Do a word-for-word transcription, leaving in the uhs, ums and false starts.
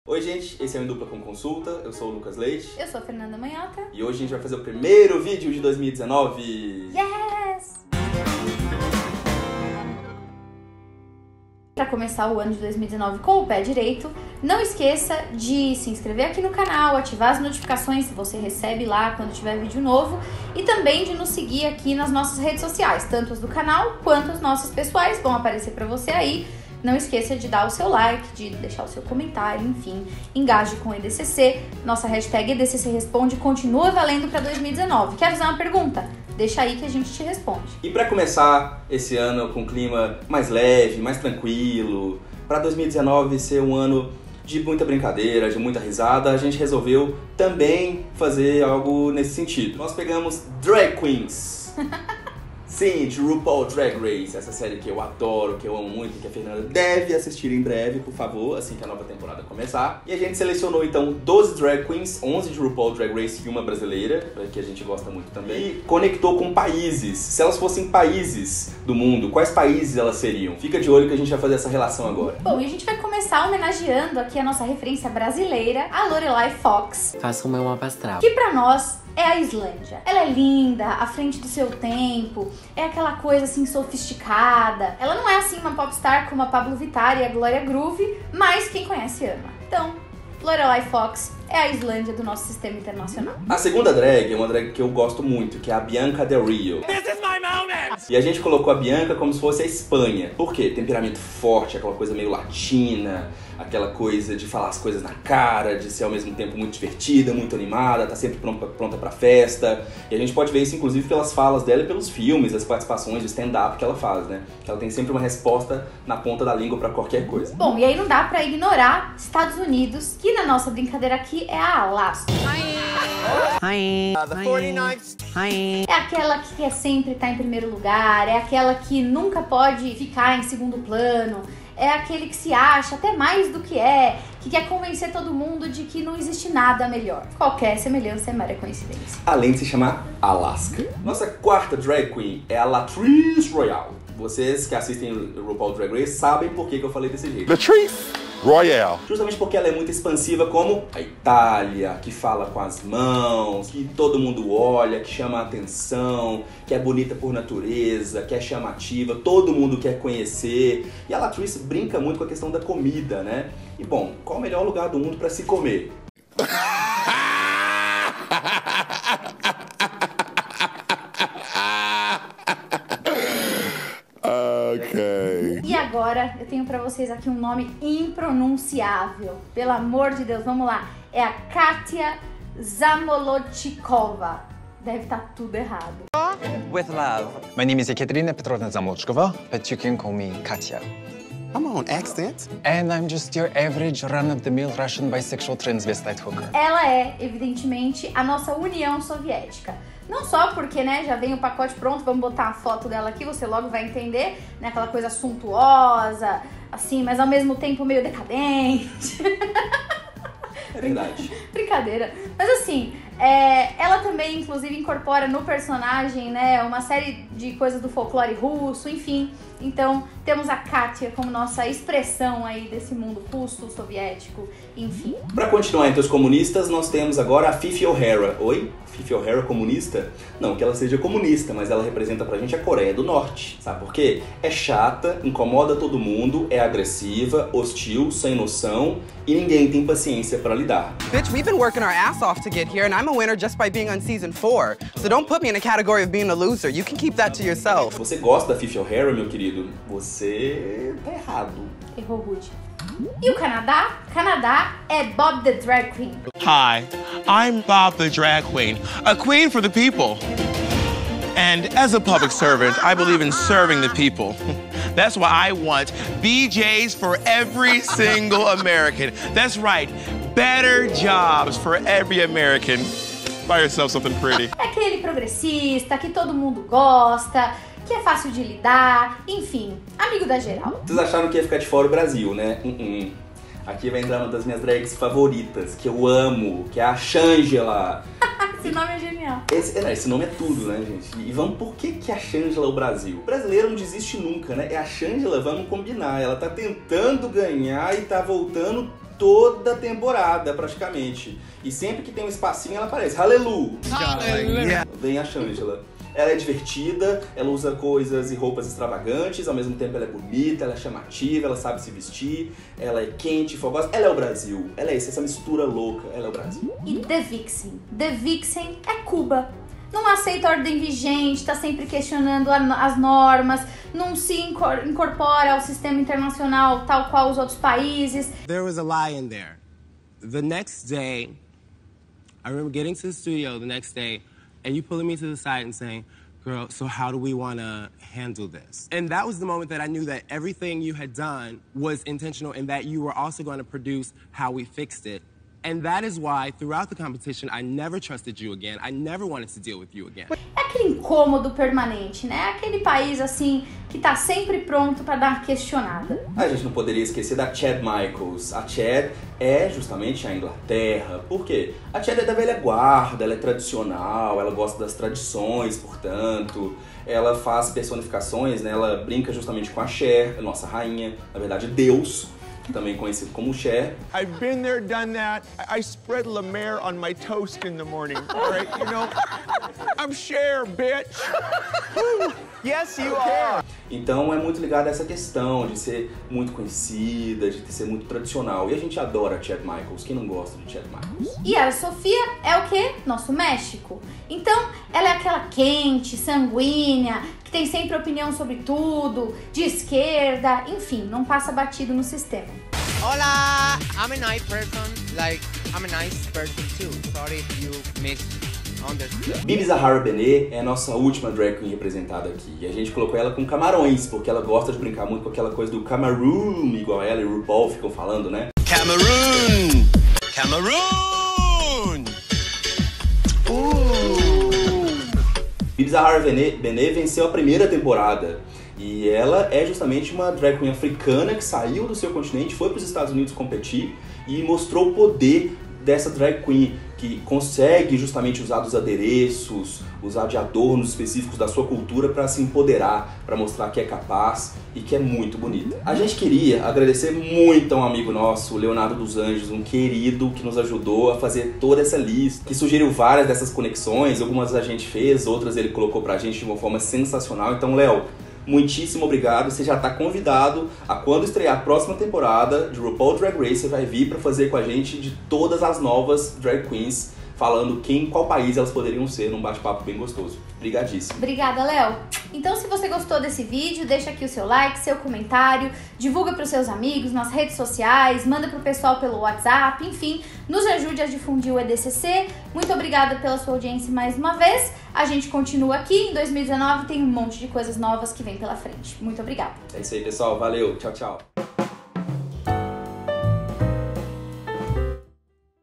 Oi gente, esse é o Em Dupla com Consulta, eu sou o Lucas Leite. Eu sou a Fernanda Manhota. E hoje a gente vai fazer o primeiro vídeo de dois mil e dezenove. Yes! Para começar o ano de dois mil e dezenove com o pé direito, não esqueça de se inscrever aqui no canal, ativar as notificações se você recebe lá quando tiver vídeo novo e também de nos seguir aqui nas nossas redes sociais, tanto as do canal quanto as nossas pessoais, vão aparecer para você aí. Não esqueça de dar o seu like, de deixar o seu comentário, enfim, engaje com o E D C C. Nossa hashtag E D C C Responde continua valendo para dois mil e dezenove. Quer fazer uma pergunta? Deixa aí que a gente te responde. E para começar esse ano com um clima mais leve, mais tranquilo, para dois mil e dezenove ser um ano de muita brincadeira, de muita risada, a gente resolveu também fazer algo nesse sentido. Nós pegamos Drag Queens. Sim, de RuPaul Drag Race, essa série que eu adoro, que eu amo muito, que a Fernanda deve assistir em breve, por favor, assim que a nova temporada começar. E a gente selecionou então doze drag queens, onze de RuPaul Drag Race e uma brasileira, que a gente gosta muito também. E conectou com países. Se elas fossem países do mundo, quais países elas seriam? Fica de olho que a gente vai fazer essa relação agora. Bom, e a gente vai começar homenageando aqui a nossa referência brasileira, a Lorelai Fox. Faça o meu mapa astral. Que pra nós é a Islândia. Ela é linda, à frente do seu tempo, é aquela coisa assim sofisticada. Ela não é assim uma popstar como a Pablo Vittar e a Glória Groove, mas quem conhece ama. Então, Lorelai Fox é a Islândia do nosso sistema internacional. A segunda drag é uma drag que eu gosto muito, que é a Bianca Del Rio. This is my moment! E a gente colocou a Bianca como se fosse a Espanha. Por quê? Temperamento forte, aquela coisa meio latina, aquela coisa de falar as coisas na cara, de ser ao mesmo tempo muito divertida, muito animada, tá sempre pronta, pronta pra festa. E a gente pode ver isso inclusive pelas falas dela e pelos filmes, as participações de stand-up que ela faz, né? Que ela tem sempre uma resposta na ponta da língua pra qualquer coisa. Bom, e aí não dá pra ignorar Estados Unidos, que na nossa brincadeira aqui é a Alaska. Hi. Uh, the forty-ninth. Hi. É aquela que quer sempre estar em primeiro lugar, é aquela que nunca pode ficar em segundo plano, é aquele que se acha até mais do que é, que quer convencer todo mundo de que não existe nada melhor. Qualquer semelhança é mera coincidência. Além de se chamar Alaska. Nossa quarta drag queen é a Latrice Royale. Vocês que assistem o RuPaul Drag Race sabem por que que eu falei desse jeito. Latrice Royale. Justamente porque ela é muito expansiva como a Itália, que fala com as mãos, que todo mundo olha, que chama a atenção, que é bonita por natureza, que é chamativa, todo mundo quer conhecer. E a Latrice brinca muito com a questão da comida, né? E bom, qual o melhor lugar do mundo para se comer? Ok. E agora eu tenho pra vocês aqui um nome impronunciável. Pelo amor de Deus, vamos lá. É a Katia Zamolodchikova. Deve estar tudo errado. With love. My name is Ekaterina Petrovna Zamolodchikova, but you can call me Katya. I'm on accent. And I'm just your average run-of-the-mill Russian bisexual transvestite hooker. Ela é, evidentemente, a nossa União Soviética. Não só porque, né, já vem o pacote pronto, vamos botar a foto dela aqui, você logo vai entender, né, aquela coisa suntuosa, assim, mas ao mesmo tempo meio decadente. É verdade. Brincadeira. Mas assim, é, ela também, inclusive, incorpora no personagem, né, uma série de coisas do folclore russo, enfim. Então, temos a Katia como nossa expressão aí desse mundo russo, soviético, enfim. Para continuar entre os comunistas, nós temos agora a Fifi O'Hara. Oi? Fifi O'Hara comunista? Não que ela seja comunista, mas ela representa pra gente a Coreia do Norte. Sabe por quê? É chata, incomoda todo mundo, é agressiva, hostil, sem noção e ninguém tem paciência pra lidar. Bitch, we've been working our ass off to get here, and I'm a winner just by being on season four. So don't put me in a category of being a loser. You can keep that to yourself. Você gosta da Fifi O'Hara, meu querido? Você tá errado. Errou rude. E o Canadá? Canadá é Bob the Drag Queen. Hi, I'm Bob the Drag Queen, a queen for the people. And as a public servant, I believe in serving the people. That's why I want B Js for every single American. That's right, better jobs for every American. Buy yourself something pretty. É aquele progressista que todo mundo gosta, que é fácil de lidar, enfim, amigo da geral. Vocês acharam que ia ficar de fora o Brasil, né? Uh -uh. Aqui vai entrar uma das minhas drags favoritas, que eu amo, que é a Shangela. Esse nome é genial. Esse, esse nome é tudo, né, gente? E vamos, por que que a Shangela é o Brasil? O brasileiro não desiste nunca, né? É a Shangela, vamos combinar. Ela tá tentando ganhar e tá voltando toda temporada, praticamente. E sempre que tem um espacinho, ela aparece. Aleluia! Vem a Shangela. Ela é divertida, ela usa coisas e roupas extravagantes, ao mesmo tempo ela é bonita, ela é chamativa, ela sabe se vestir, ela é quente, fogosa. Ela é o Brasil, ela é isso, essa mistura louca, ela é o Brasil. E The Vixen? The Vixen é Cuba. Não aceita a ordem vigente, tá sempre questionando as normas, não se incorpora ao sistema internacional tal qual os outros países. There was a lie in there. The next day, I remember getting to the studio the next day and you pulling me to the side and saying, girl, so how do we want to handle this? And that was the moment that I knew that everything you had done was intentional and that you were also going to produce how we fixed it. And that is why, throughout the competition, I never trusted you again. I never wanted to deal with you again. É aquele incômodo permanente, né? Aquele país, assim, que tá sempre pronto pra dar uma questionada. A gente não poderia esquecer da Chad Michaels. A Chad é justamente a Inglaterra. Por quê? A Chad é da velha guarda, ela é tradicional, ela gosta das tradições, portanto. Ela faz personificações, né? Ela brinca justamente com a Cher, a nossa rainha, na verdade, Deus. Também conhecido como Cher. I've been there, done that. I spread La Mer on my toast in the morning, all right? You know, I'm Cher, bitch. Yes, you are. Então é muito ligado a essa questão de ser muito conhecida, de ser muito tradicional. E a gente adora a Chad Michaels. Quem não gosta de Chad Michaels? E a Sofia é o quê? Nosso México. Então, ela é aquela quente, sanguínea, que tem sempre opinião sobre tudo, de esquerda, enfim, não passa batido no sistema. Hola, I'm a nice person. Like, I'm a nice person too. Sorry if you misunderstood. Bibi Zahara Benet é a nossa última drag queen representada aqui. E a gente colocou ela com camarões, porque ela gosta de brincar muito com aquela coisa do Cameroon, igual ela e o RuPaul ficam falando, né? Cameroon! Cameroon! Bibi Zahara Benet venceu a primeira temporada. E ela é justamente uma drag queen africana que saiu do seu continente, foi para os Estados Unidos competir e mostrou o poder dessa drag queen, que consegue justamente usar dos adereços, usar de adornos específicos da sua cultura para se empoderar, para mostrar que é capaz e que é muito bonita. A gente queria agradecer muito a um amigo nosso, Leonardo dos Anjos, um querido que nos ajudou a fazer toda essa lista, que sugeriu várias dessas conexões, algumas a gente fez, outras ele colocou pra gente de uma forma sensacional. Então, Léo, muitíssimo obrigado, você já está convidado a quando estrear a próxima temporada de RuPaul Drag Race, você vai vir para fazer com a gente de todas as novas drag queens, falando quem, qual país elas poderiam ser, num bate-papo bem gostoso. Obrigadíssimo. Obrigada, Léo. Então, se você gostou desse vídeo, deixa aqui o seu like, seu comentário, divulga para os seus amigos nas redes sociais, manda pro pessoal pelo WhatsApp, enfim, nos ajude a difundir o E D C C. Muito obrigada pela sua audiência mais uma vez. A gente continua aqui, em dois mil e dezenove tem um monte de coisas novas que vem pela frente. Muito obrigada. É isso aí, pessoal. Valeu. Tchau, tchau.